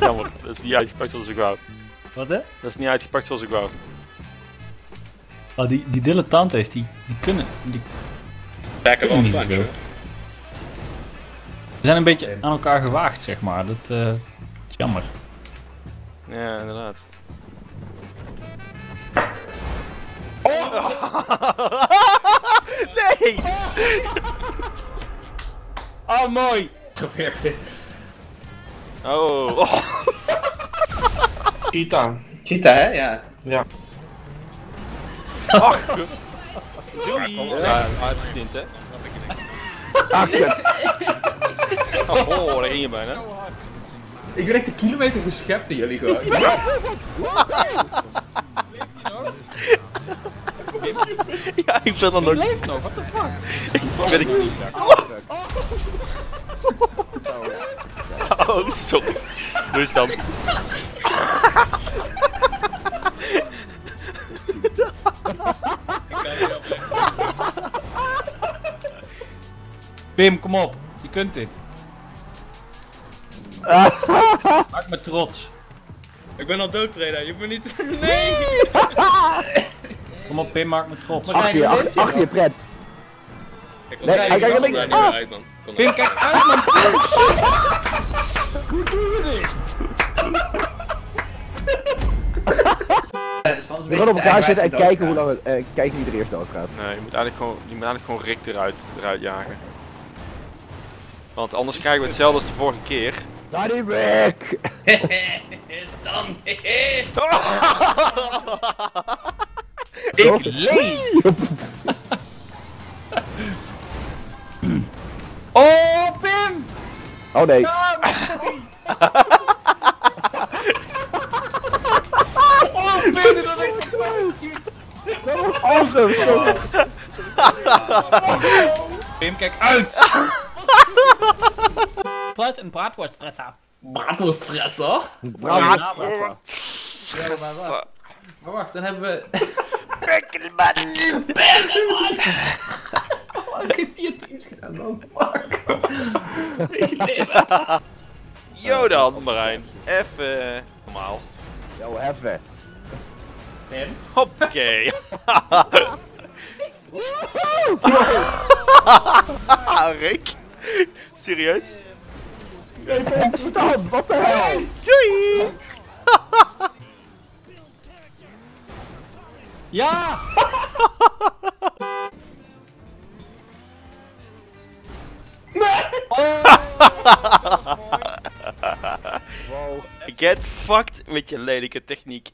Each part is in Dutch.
Jammer, dat is niet uitgepakt zoals ik wou. Wat hè? Dat is niet uitgepakt zoals ik wou. Oh, die dilettanten, die kunnen... Lekker wel niet punch veel. hoor. We zijn een beetje aan elkaar gewaagd, zeg maar. Dat is jammer. Ja, inderdaad. Nee! Oh, mooi! Oh. Cheetah. Cheetah hè? Ja. Ja. Ach, goed. Doei! Ja, uitgediend hè. Ah, kut. Oh, daar ging je bijna. Ik ben echt een kilometer geschept in jullie gewoon. Ja, ik ben dan nog... Leeft nog, what the fuck? Ben ik... Oh, sorry. Doe eens dan. Pim, kom op. Je kunt dit. Maak me trots. Ik ben al dood, Breda. Je moet niet... Nee! Kom op, Pim, maak me trots. Achter je, Fred. Ik Nee, hij kijkt er niet. niet meer uit man. Kom Pim, maar. kijk uit, man. Hoe doen we dit? We gaan op elkaar zitten en kijken hoe lang het, kijken wie er eerst dood gaat. Nee, je moet eigenlijk gewoon Rick eruit jagen. Want anders krijgen we hetzelfde als de vorige keer. Daddy Rick! Stan! Ik leef! Oh, Pim! Oh nee. Oh, Pim, dit was echt fantastisch. Dat was awesome! Zo. Pim, kijk uit! Kluis en braadworstfresser. Braadworstfresser? Bravo. Maar wacht, dan hebben we... Oh, ik heb 4 teams gedaan, man. Fuck. Yo dan, Marijn. Even normaal. Yo, even. Hoppakee. Rick? Serieus? Stop! Wat de hel? Doei! Ja! Wow. Get fucked met je lelijke techniek.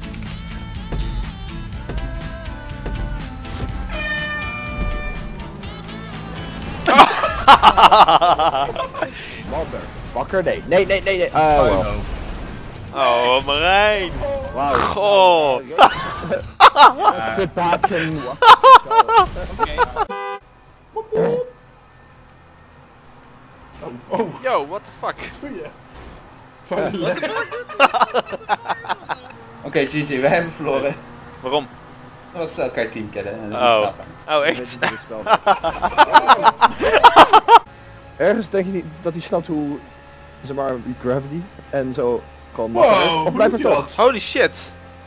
Motherfucker, nee. Nee. Well. Oh, Marijn! Wow. Goh! Sit back and... Oh, Yo, what the fuck? doe je? Van Oké, GG, we hebben verloren. Waarom? Omdat ze elkaar team kennen en dat is Oh. snappen. Oh, echt? Ergens denk je niet dat hij snapt hoe, zeg maar, gravity en zo kan Wow, Of hoe blijft doet het hij toch? dat? Holy shit!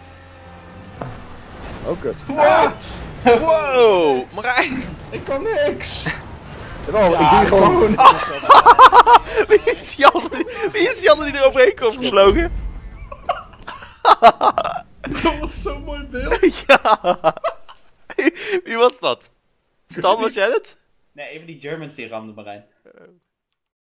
Oh, kut. Wat? Wow! Marijn! Ik kan niks! Oh, ik doe gewoon... Wie is die ander die er overheen komt gevlogen? Dat was zo'n mooi beeld. Ja! Wie was dat? Stan, was jij het? Nee, even die Germans die ramden Marijn.